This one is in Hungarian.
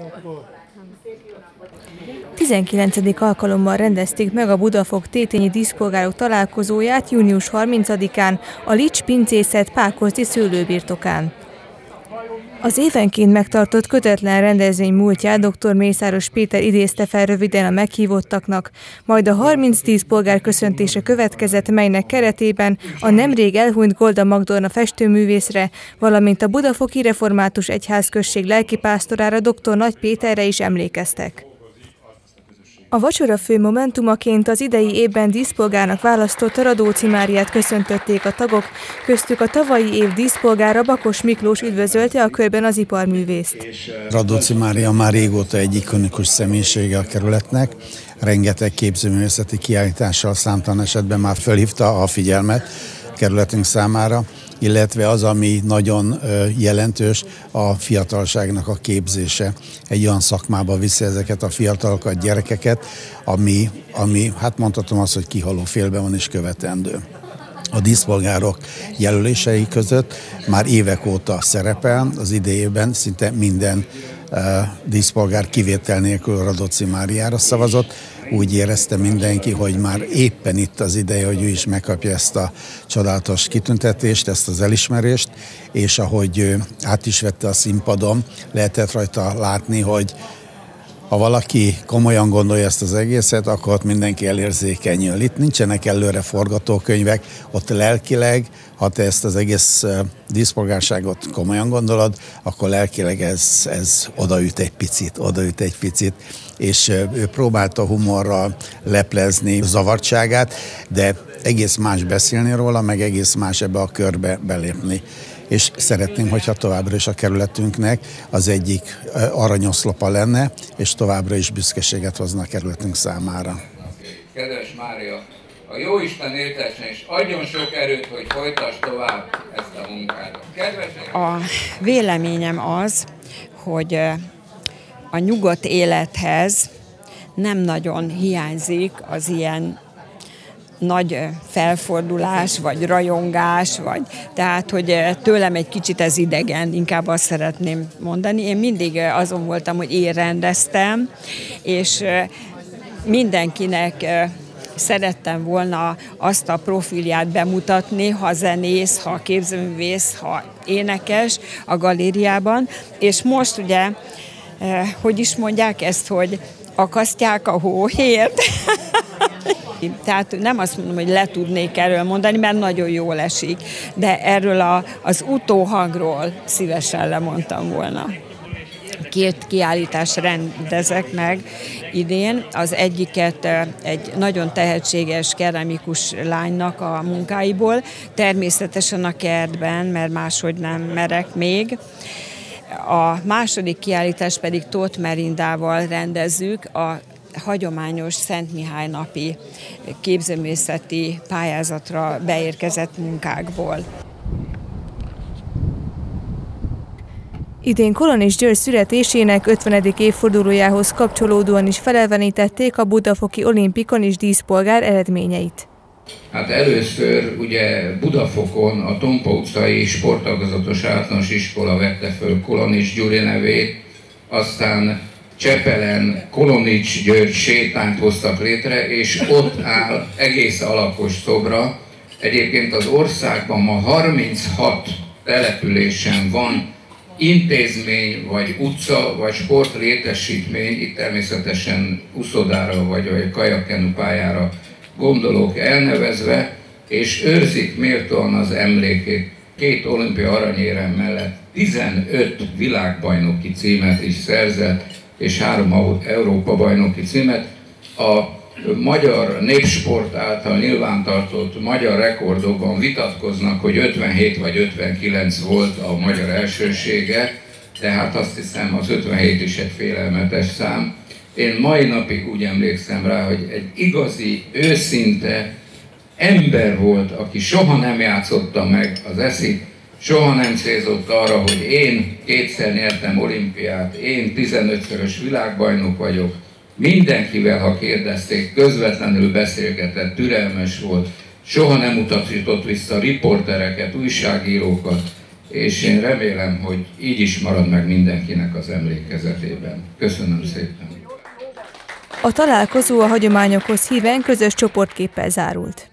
19. alkalommal rendezték meg a Budafok tétényi díszpolgárok találkozóját június 30-án a Lics pincészet Pákozdi szőlőbirtokán. Az évenként megtartott kötetlen rendezvény múltját dr. Mészáros Péter idézte fel röviden a meghívottaknak, majd a 30 díszpolgár köszöntése következett, melynek keretében a nemrég elhunyt Golda Magdolna festőművészre, valamint a Budafoki Református Egyházközség lelkipásztorára dr. Nagy Péterre is emlékeztek. A vacsora fő momentumaként az idei évben díszpolgárnak választott Radóczy Máriát köszöntötték a tagok, köztük a tavalyi év díszpolgára Bakos Miklós üdvözölte a körben az iparművészt. Radóczy Mária már régóta egy ikonikus személyisége a kerületnek, rengeteg képzőművészeti kiállítással számtalan esetben már felhívta a figyelmet a kerületünk számára, illetve az, ami nagyon jelentős, a fiatalságnak a képzése. Egy olyan szakmába viszi ezeket a fiatalokat, gyerekeket, ami hát mondhatom azt, hogy kihaló félben van és követendő. A díszpolgárok jelölései között már évek óta szerepel, az idejében szinte minden díszpolgár kivétel nélkül Radóczy Máriára szavazott. Úgy érezte mindenki, hogy már éppen itt az ideje, hogy ő is megkapja ezt a csodálatos kitüntetést, ezt az elismerést, és ahogy át is vette a színpadon, lehetett rajta látni, hogy ha valaki komolyan gondolja ezt az egészet, akkor ott mindenki elérzékenyül. Itt nincsenek előre forgatókönyvek, ott lelkileg, ha te ezt az egész díszpolgárságot komolyan gondolod, akkor lelkileg ez odaüt egy picit, és ő próbálta humorral leplezni zavartságát, de egész más beszélni róla, meg egész más ebbe a körbe belépni. És szeretném, hogyha továbbra is a kerületünknek az egyik aranyoszlopa lenne, és továbbra is büszkeséget hozna a kerületünk számára. Kedves Mária, a Jóisten éltessen és adjon sok erőt, hogy folytasd tovább ezt a munkát. A véleményem az, hogy a nyugodt élethez nem nagyon hiányzik az ilyen nagy felfordulás, vagy rajongás, tehát, hogy tőlem egy kicsit ez idegen, inkább azt szeretném mondani. Én mindig azon voltam, hogy én rendeztem, és mindenkinek szerettem volna azt a profilját bemutatni, ha zenész, ha képzőművész, ha énekes a galériában, és most ugye, hogy is mondják ezt, hogy akasztják a hóhért. Tehát nem azt mondom, hogy le tudnék erről mondani, mert nagyon jól esik, de erről az utóhangról szívesen lemondtam volna. 2 kiállítást rendezek meg idén. Az egyiket egy nagyon tehetséges keramikus lánynak a munkáiból, természetesen a kertben, mert máshogy nem merek még. A második kiállítást pedig Tóth Merindával rendezzük, a hagyományos Szent Mihály napi képzőművészeti pályázatra beérkezett munkákból. Idén Kolonics György születésének 50. évfordulójához kapcsolódóan is felelevenítették a budafoki olimpikon és díszpolgár eredményeit. Hát először ugye Budafokon a Tompa utcai sporttagozatos általános iskola vette föl Kolonics Gyuri nevét, aztán Csepelen Kolonics György sétányt hoztak létre, és ott áll egész alakos szobra. Egyébként az országban ma 36 településen van intézmény, vagy utca, vagy sportlétesítmény, itt természetesen uszodára vagy kajakkenu pályára gondolok elnevezve, és őrzik méltóan az emlékét. 2 olimpia aranyérem mellett 15 világbajnoki címet is szerzett, és 3 Európa-bajnoki címet. A magyar népsport által nyilvántartott magyar rekordokban vitatkoznak, hogy 57 vagy 59 volt a magyar elsősége, tehát azt hiszem az 57 is egy félelmetes szám. Én mai napig úgy emlékszem rá, hogy egy igazi, őszinte ember volt, aki soha nem játszotta meg az eszit, soha nem célzott arra, hogy én 2-szer nyertem olimpiát, én 15-szörös világbajnok vagyok. Mindenkivel, ha kérdezték, közvetlenül beszélgetett, türelmes volt, soha nem utasított vissza riportereket, újságírókat, és én remélem, hogy így is marad meg mindenkinek az emlékezetében. Köszönöm szépen! A találkozó a hagyományokhoz híven közös csoportképpel zárult.